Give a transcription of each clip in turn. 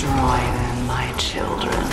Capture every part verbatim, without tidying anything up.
destroy them, my children.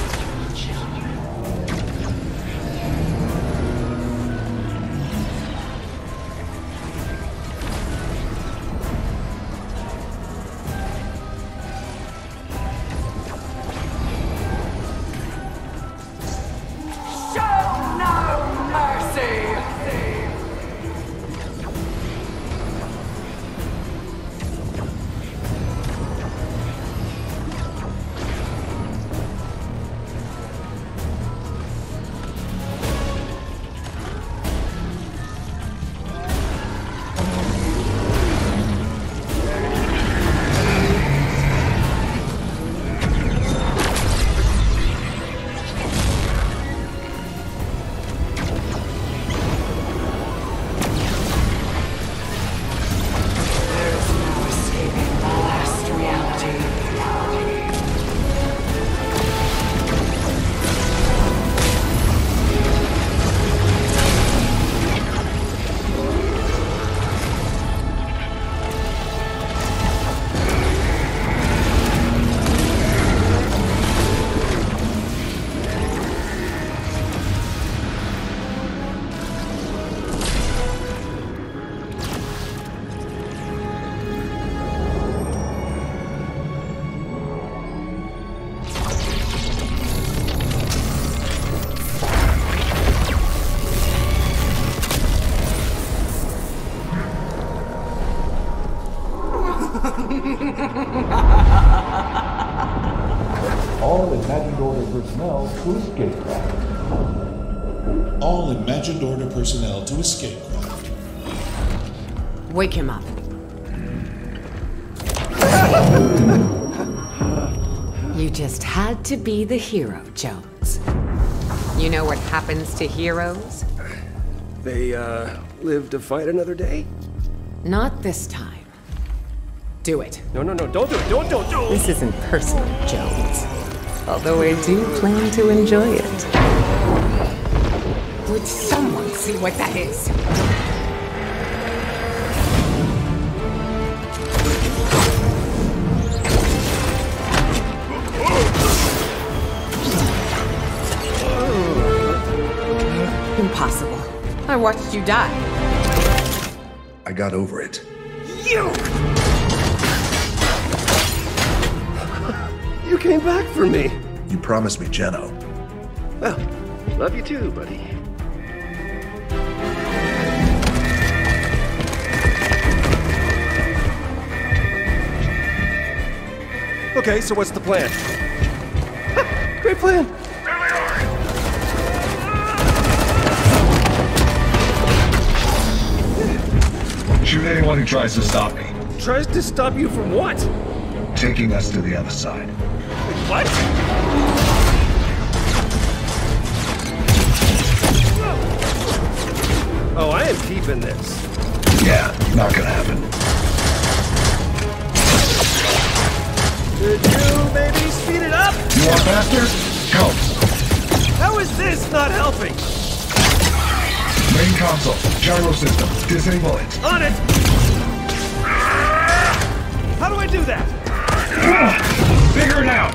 All imagined order personnel to escape craft. All imagined order personnel to escape craft. Wake him up. You just had to be the hero, Jones. You know what happens to heroes? They, uh, live to fight another day? Not this time. Do it. No, no, no, don't do it, don't, don't, don't! This isn't personal, Jones. Although I do plan to enjoy it. Would someone see what that is? Impossible. I watched you die. I got over it. You! You came back for me. You promised me Jeno. Well, love you too, buddy. Okay, so what's the plan? Ha, great plan! Shoot anyone who tries to stop me. Tries to stop you from what? Taking us to the other side. What? Oh, I am keeping this. Yeah, not gonna happen. Could you maybe speed it up? You want faster? Go. How is this not helping? Main console, gyro system, disable it. On it! How do I do that? Figure it out!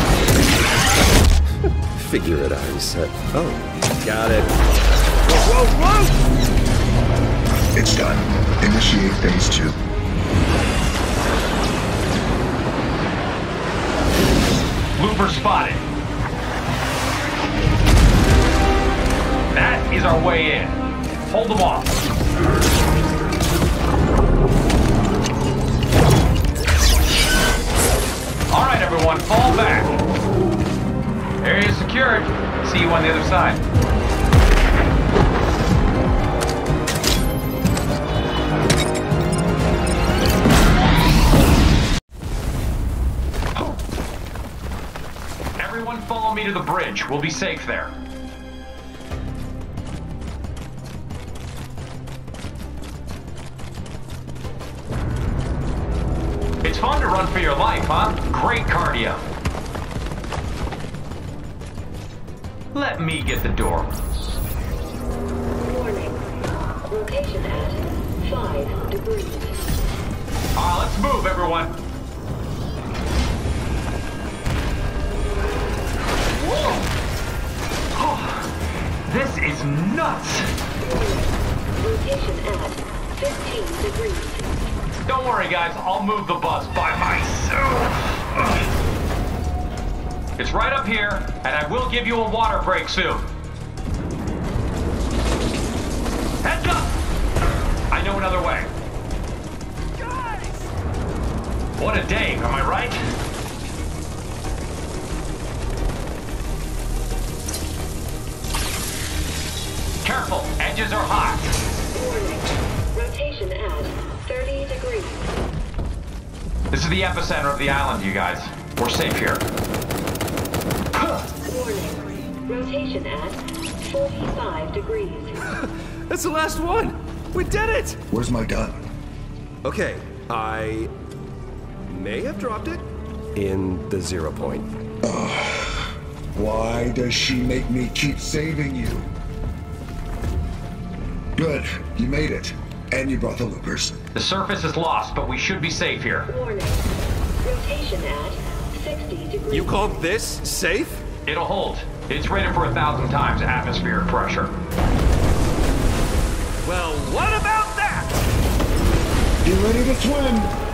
Figure it out, he said. Oh, got it. Whoa, whoa, whoa! It's done. Initiate phase two. Looper spotted. That is our way in. Hold them off. All right, everyone, fall back. Area secured. See you on the other side. Everyone follow me to the bridge. We'll be safe there. It's fun to run for your life, huh? Great cardio. Let me get the door. Warning. Location at five degrees. Ah, let's move, everyone. nuts! Rotation at fifteen degrees. Don't worry, guys. I'll move the bus by myself. It's right up here, and I will give you a water break soon. Heads up! I know another way. Guys! What a day, am I right? Careful, edges are hot. Warning. Rotation at thirty degrees. This is the epicenter of the island, you guys. We're safe here. Warning. Rotation at forty-five degrees. That's the last one! We did it! Where's my gun? Okay, I may have dropped it in the zero point. Why does she make me keep saving you? Good, you made it. And you brought the loopers. The surface is lost, but we should be safe here. Warning. Rotation at sixty degrees. You call this safe? It'll hold. It's rated for a thousand times atmospheric pressure. Well, what about that? Get ready to swim!